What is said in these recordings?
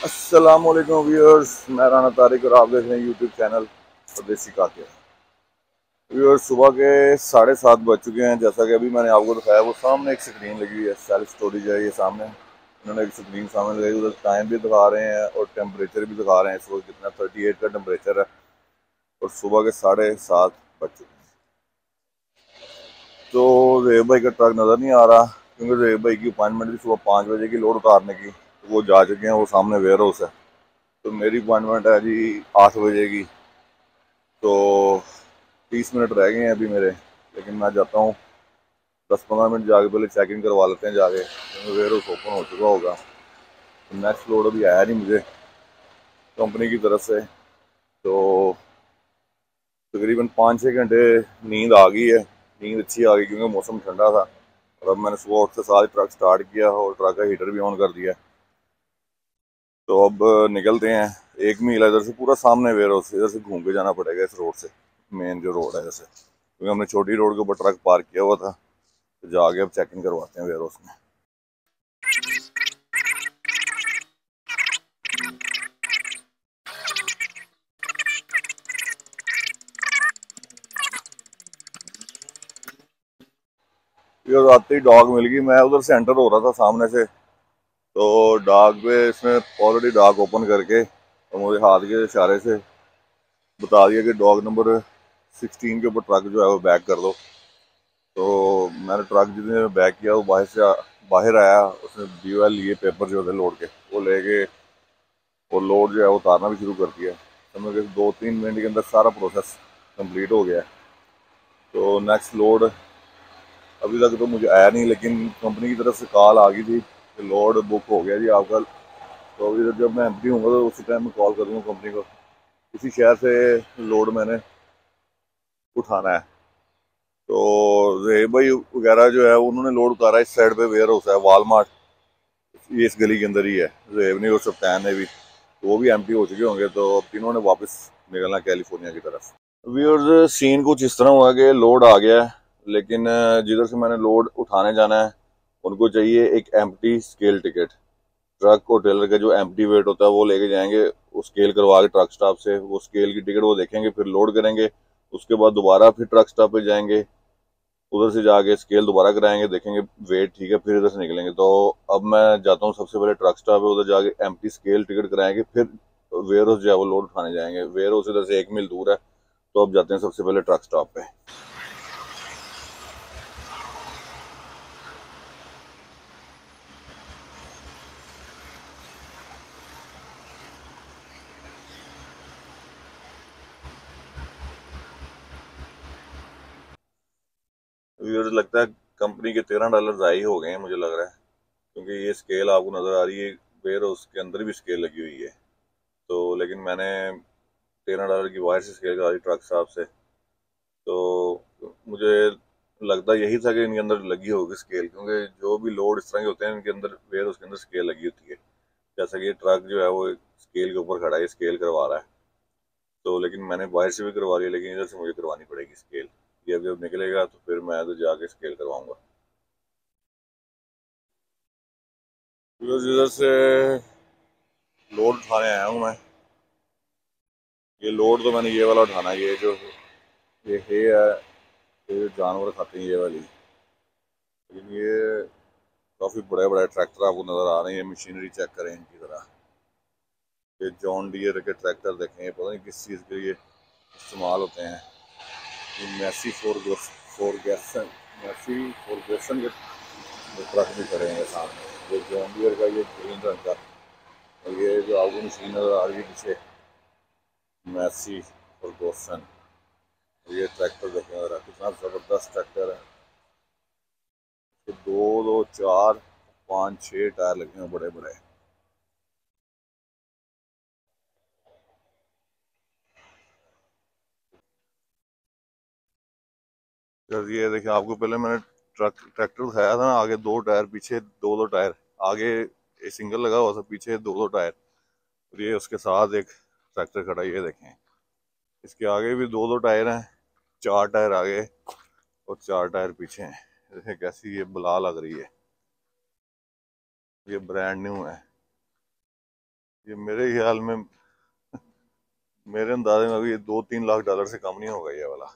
अस्सलाम वालेकुम व्यूअर्स, मैं राना तारिक और आप देख रहे हैं यूट्यूब चैनल परदेसी कातिल। व्यूअर्स, सुबह के 7:30 बज चुके हैं। जैसा कि अभी मैंने आपको दिखाया, वो सामने एक स्क्रीन लगी हुई है, सेल्फ स्टोरेज है। ये सामने उन्होंने एक स्क्रीन सामने लगाई, उधर टाइम भी दिखा रहे हैं और टेम्परेचर भी दिखा रहे हैं। इस वक्त कितना 38 का टेम्परेचर है और सुबह के 7:30 बज चुके हैं। तो रेब भाई का ट्रक नज़र नहीं आ रहा, क्योंकि रेब भाई की अपॉइंटमेंट थी सुबह 5 बजे की लोड उतारने की। तो वो जा चुके हैं, वो सामने वेयर हाउस है। तो मेरी अपॉइंटमेंट है जी 8 बजे की। तो 30 मिनट रह गए हैं अभी मेरे, लेकिन मैं जाता हूँ 10-15 मिनट जाके पहले चेक इन करवा लेते हैं जाके, क्योंकि वेयर हाउस ओपन हो चुका होगा। तो नेक्स्ट लोड अभी आया नहीं मुझे कंपनी की तरफ से। तो तकरीबन 5-6 घंटे नींद आ गई है। नींद अच्छी आ गई क्योंकि मौसम ठंडा था। और अब मैंने सुबह उठते साथ ट्रक स्टार्ट किया और ट्रक का हीटर भी ऑन कर दिया। तो अब निकलते हैं। एक मील है इधर से, पूरा सामने वेयर हाउस, इधर से घूम के जाना पड़ेगा इस रोड से, मेन जो रोड है जैसे, क्योंकि हमने छोटी रोड के ऊपर ट्रक पार्क किया हुआ था। तो जाके अब चेक इन करवाते हैं वेयर हाउस में। फिर आते ही डॉग मिल गई। मैं उधर से एंटर हो रहा था सामने से, तो डॉग पे इसने ऑलरेडी डॉग ओपन करके तो मुझे हाथ के इशारे से बता दिया कि डॉग नंबर 16 के ऊपर ट्रक जो है वो बैक कर दो। तो मैंने ट्रक जितने बैक किया, वो बाहर आया। उसने BOL लिए, पेपर जो थे लोड के, वो लेके और लोड जो है वो उतारना भी शुरू कर दिया। तो मेरे 2-3 मिनट के अंदर सारा प्रोसेस कंप्लीट हो गया। तो नेक्स्ट लोड अभी तक तो मुझे आया नहीं, लेकिन कंपनी की तरफ से कॉल आ गई थी कि लोड बुक हो गया जी आपका। तो अभी तक जब मैं एम्प्टी हूँगा तो उसी टाइम में कॉल करूँगा कंपनी को। इसी शहर से लोड मैंने उठाना है। तो रेब भाई वगैरह जो है उन्होंने लोड उतारा। इस साइड पे वेयर हाउस है वालमार्ट, ये इस गली के अंदर ही है। रेब ने और सप्तान ने भी, तो वो भी एम्प्टी हो चुके होंगे। तो अब तीनों ने वापस निकलना कैलिफोर्निया की तरफ। व्यूअर्स, सीन कुछ इस तरह हुआ कि लोड आ गया है, लेकिन जिधर से मैंने लोड उठाने जाना है उनको चाहिए एक एम्प्टी स्केल टिकट। ट्रक और ट्रेलर का जो एम्प्टी वेट होता है वो लेके जाएंगे, वो स्केल करवा के ट्रक स्टॉप से, वो स्केल की टिकट वो देखेंगे, फिर लोड करेंगे। उसके बाद दोबारा फिर ट्रक स्टॉप पे जाएंगे, उधर से जाके स्केल दोबारा कराएंगे, देखेंगे वेट ठीक है, फिर इधर से निकलेंगे। तो अब मैं जाता हूँ सबसे पहले ट्रक स्टॉप पे, उधर जाके एम्प्टी स्केल टिकट कराएंगे, फिर वेयर हाउस जो है वो लोड उठाने जाएंगे। वेयर हाउस इधर से 1 मील दूर है। तो अब जाते हैं सबसे पहले ट्रक स्टॉप पे। मुझे लगता है कंपनी के $13 ज़ाय हो गए हैं, मुझे लग रहा है, क्योंकि ये स्केल आपको नज़र आ रही है, वेयर हाउस के अंदर भी स्केल लगी हुई है। तो लेकिन मैंने $13 की वायर से स्केल करा दी ट्रक साहब से। तो मुझे लगता यही था कि इनके अंदर लगी होगी स्केल, क्योंकि जो भी लोड इस तरह के होते हैं इनके अंदर, वेयर हाउस के अंदर स्केल लगी होती है। जैसा कि ये ट्रक जो है वो स्केल के ऊपर खड़ा है, स्केल करवा रहा है। तो लेकिन मैंने वायर से भी करवा लिया, लेकिन इधर से मुझे करवानी पड़ेगी स्केल। ये अभी जब निकलेगा तो फिर मैं तो जाके स्केल करवाऊंगा। इधर से लोड उठाने आया हूँ मैं। ये लोड तो मैंने ये वाला उठाना है, ये जो ये है, ये जो जानवर खाते हैं ये वाली। लेकिन ये काफ़ी बड़े बड़े ट्रैक्टर आपको नज़र आ रहे हैं। मशीनरी चेक करें इनकी तरह। ये जॉन डियर के ट्रैक्टर देखें, ये पता नहीं किस चीज़ के ये इस्तेमाल होते हैं। ये मैसी फॉरगेसन के ट्रक भी खड़े हैं सामने। ये जॉन डियर का, ये ग्रीन रंग का, और ये जो आपको मशीन नज़र आ रही है पीछे, मैसी फॉरगेसन। ये ट्रैक्टर देखें ज़रा, कितना ज़बरदस्त ट्रैक्टर है। तो 2, 2, 4, 5, 6 टायर लगे हैं बड़े बड़े। जब ये देखिए, आपको पहले मैंने ट्रैक्टर दिखाया था ना, आगे 2 टायर, पीछे 2-2 टायर। आगे सिंगल लगा हुआ था, पीछे 2-2 टायर। और ये उसके साथ एक ट्रैक्टर खड़ा है, ये देखें। इसके आगे भी 2-2 टायर हैं, 4 टायर आगे और 4 टायर पीछे हैं। देखें कैसी ये बला लग रही है। ये ब्रांड न्यू है। ये मेरे ख्याल में, मेरे अंदाजे में अभी ये 2-3 लाख डॉलर से कम नहीं होगा ये वाला।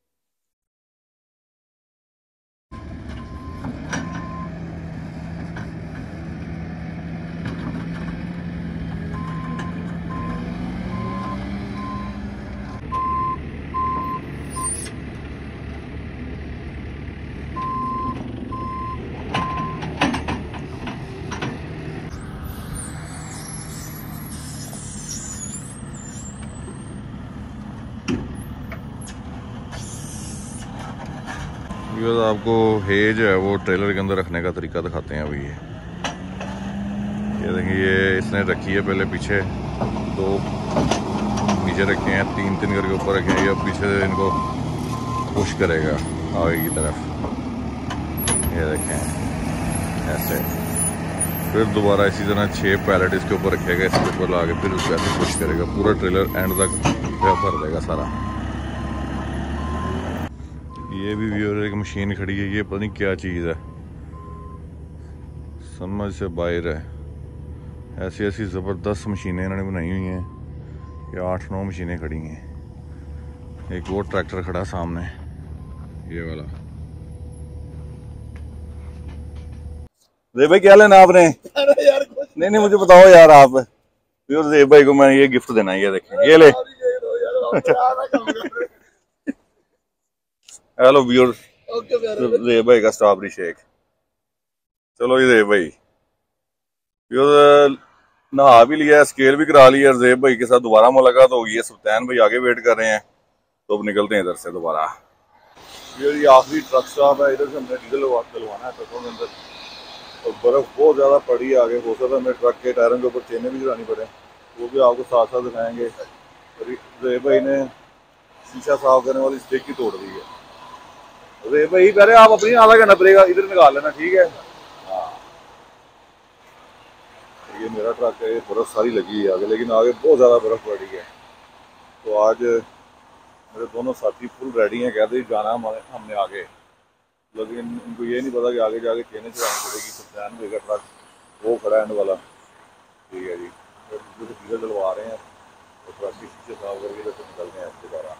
ये आपको हे जो है वो ट्रेलर के अंदर रखने का तरीका दिखाते हैं। अभी ये देखिए, ये इसने रखी है पहले पीछे, 2 नीचे रखे हैं, 3-3 करके ऊपर रखे हैं। ये पीछे से इनको पुश करेगा आगे की तरफ, ये देखें ऐसे। फिर दोबारा इसी तरह 6 पैलेट इसके ऊपर रखेगा, इसके ऊपर ला के फिर उसको ऐसे पुश करेगा, पूरा ट्रेलर एंड तक भर देगा सारा। ये भी व्यूअर एक मशीन खड़ी है, ये पता नहीं क्या चीज़ है, समझ से बाहर है। ऐसी ऐसी ज़बरदस्त मशीनें इन्होंने बनाई हुई हैं। ये 8-9 मशीनें खड़ी हैं। एक वो ट्रैक्टर खड़ा सामने, ये वाला। जेब भाई क्या लेना आपने? यार नहीं मुझे बताओ यार आप। जेब भाई को मैं ये गिफ्ट देना है, ये देखें, ये ले। हेलो व्यूअर, जेब भाई का स्ट्रॉबेरी शेक। चलो ये जेब भाई व्यूअर नहा भी लिया, स्केल भी करा लिया, जेब भाई के साथ दोबारा मुलाकात होगी है। सुल्तान भाई आगे वेट कर रहे हैं, तो अब निकलते हैं इधर से दोबारा। ये आखिरी ट्रक स्टॉप है, इधर से हमने डीजल डलवाना है ट्रकों के अंदर। और बर्फ बहुत ज्यादा पड़ी है आगे, हो सकता है हमें ट्रक के टायरों के ऊपर चेनें भी चढ़ानी पड़े, वो भी आपको साथ साथ दिखाएंगे। जेब भाई ने शीशा साफ करने वाली स्टिक ही तोड़ दी है। जेब भाई पहले आप अपनी आधा घंटा पड़ेगा, इधर निकाल लेना, ठीक है। हाँ, ये मेरा ट्रक है, बर्फ सारी लगी है आगे, लेकिन आगे बहुत ज़्यादा बर्फ पड़ी है। तो आज मेरे दोनों साथी फुल रेडी हैं, कहते ही जाना हमने आगे, लेकिन इनको ये नहीं पता कि आगे जाके चेनें चढ़ानी पड़ेगी। सुल्तान भाई का ट्रक वो खड़ा है एंड वाला, ठीक है जी। तो डीजल डलवा रहे हैं, तो ट्रक की शीशे साफ करके इधर से निकलते हैं दोबारा।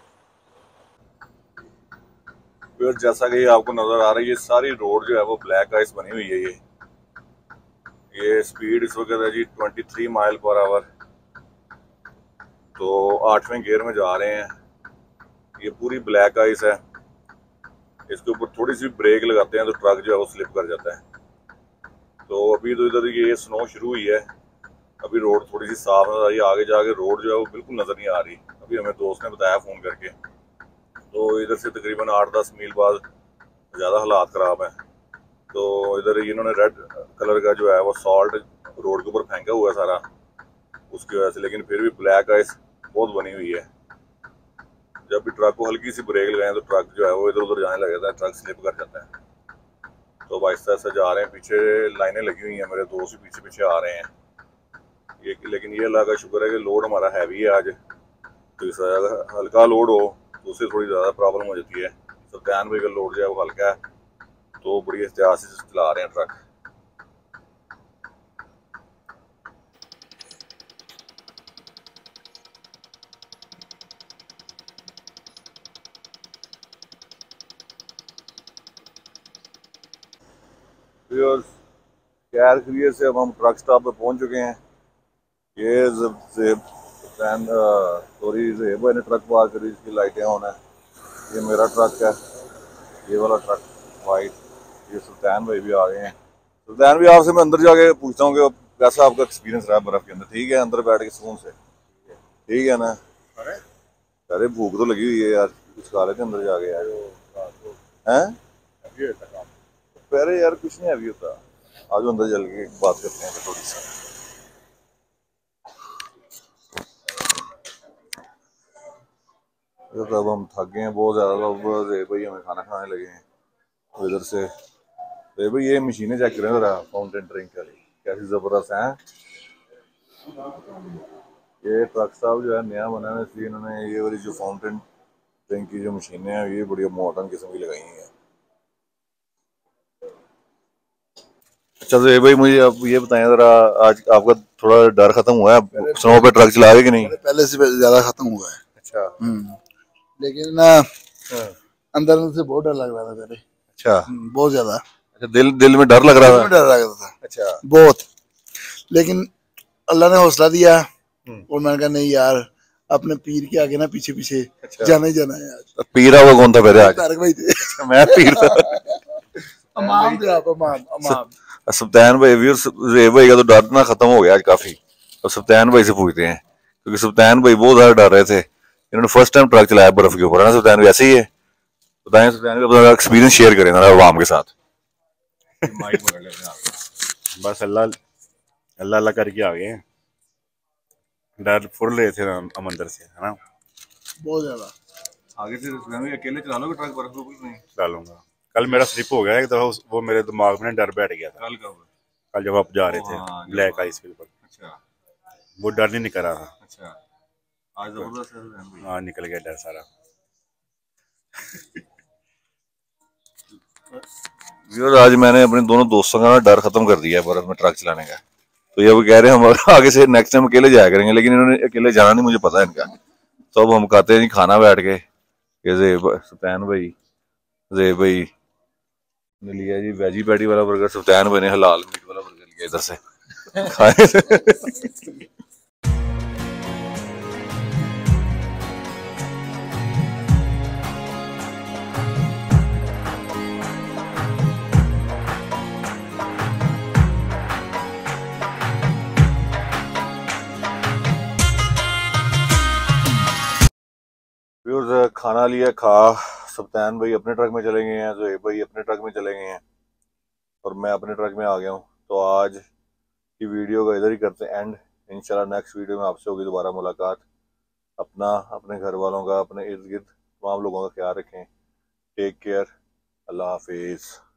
फिर जैसा कि आपको नज़र आ रही है, सारी रोड जो है वो ब्लैक आइस बनी हुई है। ये स्पीड इस वक्त है जी 23 माइल पर आवर। तो 8वें गियर में जा रहे हैं। ये पूरी ब्लैक आइस है, इसके ऊपर थोड़ी सी ब्रेक लगाते हैं तो ट्रक जो है वो स्लिप कर जाता है। तो अभी तो इधर ये स्नो शुरू हुई है, अभी रोड थोड़ी सी साफ नजर आ रही है, आगे जाके रोड जो है वो बिल्कुल नजर नहीं आ रही। अभी हमें दोस्त ने बताया फ़ोन करके, तो इधर से तकरीबन 8-10 मील बाद ज़्यादा हालात ख़राब हैं। तो इधर इन्होंने रेड कलर का जो है वो सॉल्ट रोड के ऊपर फेंका हुआ है सारा, उसकी वजह से, लेकिन फिर भी ब्लैक आइस बहुत बनी हुई है। जब भी ट्रक को हल्की सी ब्रेक लगाएं तो ट्रक जो है वो इधर उधर जाने लग जाता है, ट्रक स्लिप कर जाता है। तो आहिस्ता आहिस्ता जा रहे हैं, पीछे लाइनें लगी हुई हैं, मेरे दोस्त भी पीछे पीछे आ रहे हैं। ये लेकिन ये अल्लाह का शुक्र है कि लोड हमारा हैवी है आज, तो इस हल्का लोड हो तो उससे थोड़ी ज़्यादा प्रॉब्लम हो जाती है। सुल्तान भाई का लोड जो है वो हल्का है, तो बड़ी एहतियात से चला रहे हैं ट्रक। खैर खैरियत से अब हम ट्रक स्टॉप पे पहुंच चुके हैं। ये सॉरी जेब ने ट्रक पार करी, इसकी लाइटें ऑन है। ये मेरा ट्रक है, ये वाला ट्रक वाइट। ये सुल्तान भाई भी आ गए हैं। सुल्तान भाई आपसे मैं अंदर जाके पूछता हूँ कि कैसा आपका एक्सपीरियंस रहा बर्फ के अंदर? ठीक है, अंदर बैठ के सुकून से, ठीक है ना? अरे भूख तो लगी हुई है यार, कुछ खा रहे थे अंदर जाके यार। हैं पहले यार कुछ नहीं अभी होता। आज अंदर चल के बात करते हैं थोड़ी सी। तो अब हम थक गए हैं बहुत ज़्यादा, तो अब भाई हमें खाना खाने लगे हैं। तो इधर से भाई ये मशीनें चेक करें ज़रा, फाउंटेन ड्रिंक वाली कैसी ज़बरदस्त हैं। ये ट्रक साहब जो है नया बना है, इसलिए इन्होंने ये वाली जो फाउंटेन ड्रिंक की जो मशीनें हैं ये बड़ी मॉडर्न किस्म की लगाई हैं। अच्छा तो ये भाई मुझे आप ये बताएं जरा, आज आपका थोड़ा डर खत्म हुआ है? स्नो पे ट्रक चला रहे कि नहीं? पहले से ज्यादा खत्म हुआ है। अच्छा। लेकिन ना हाँ। अंदर से बहुत डर लग रहा था पहले। अच्छा। बहुत ज्यादा। अच्छा, दिल दिल में डर लग रहा था? डर लग रहा था। अच्छा। बहुत। लेकिन अल्लाह ने हौसला दिया और मैंने कहा नहीं यार, अपने पीर के आगे ना पीछे पीछे जाना ही जाना है। आज पीर हुआ कौन था फिर आज? तारक भाई थे। अच्छा, मैं पीर था। अमाम थे आप, अमाम अमाम। सुल्तान भाई भी और रेब भाई का तो डर ना खत्म हो गया आज काफी। और सुल्तान भाई से पूछते हैं, क्योंकि सुल्तान भाई बहुत ज्यादा डर रहे थे। इन्होंने फर्स्ट टाइम ट्रक चलाया बर्फ के ऊपर, है ना सुल्तान भाई? ऐसे ही है? बताएं सुल्तान भाई, अपना एक्सपीरियंस शेयर करें ना आवाम के साथ। बस अल्लाह अल्लाह अल्लाह करके आ गए। डर फुल रहे थे हम अंदर से, है ना? बहुत ज्यादा। आगे से सुल्तान भाई अकेले चला लोगे ट्रक बर्फ के ऊपर? नहीं चला लूंगा। कल मेरा स्लिप हो गया एक दफा, वो मेरे दिमाग में डर बैठ गया था। कल कब? कल जब आप जा रहे थे ब्लैक आइस के ऊपर, अच्छा। वो डर नहीं निकल रहा था। अच्छा, आज जबरदस्त है सुल्तान भाई। हाँ, निकल गया डर सारा। यार आज मैंने अपने दोनों दोस्तों का ना डर खत्म कर दिया है बर्फ में ट्रक चलाने का। तो ये वो कह रहे हैं हम आगे से नेक्स्ट टाइम अकेले जाया करेंगे, लेकिन इन्होंने अकेले जाना नहीं, मुझे पता है इनका। तो अब हम खाते हैं जी खाना बैठ के। ये सुल्तान भाई, जेब भाई ने लिया जी वेजी पैटी वाला बर्गर, सुल्तान भाई ने हलाल मीट वाला बर्गर लिया इधर से खाए। खाना लिया, खा, सुल्तान भाई अपने ट्रक में चले गए हैं, ज़ोएब भाई अपने ट्रक में चले गए हैं और मैं अपने ट्रक में आ गया हूँ। तो आज की वीडियो का इधर ही करते हैं एंड। इंशाल्लाह नेक्स्ट वीडियो में आपसे होगी दोबारा मुलाकात। अपना, अपने घर वालों का, अपने इर्द गिर्द तमाम लोगों का ख्याल रखें। Take care. अल्लाह हाफिज़।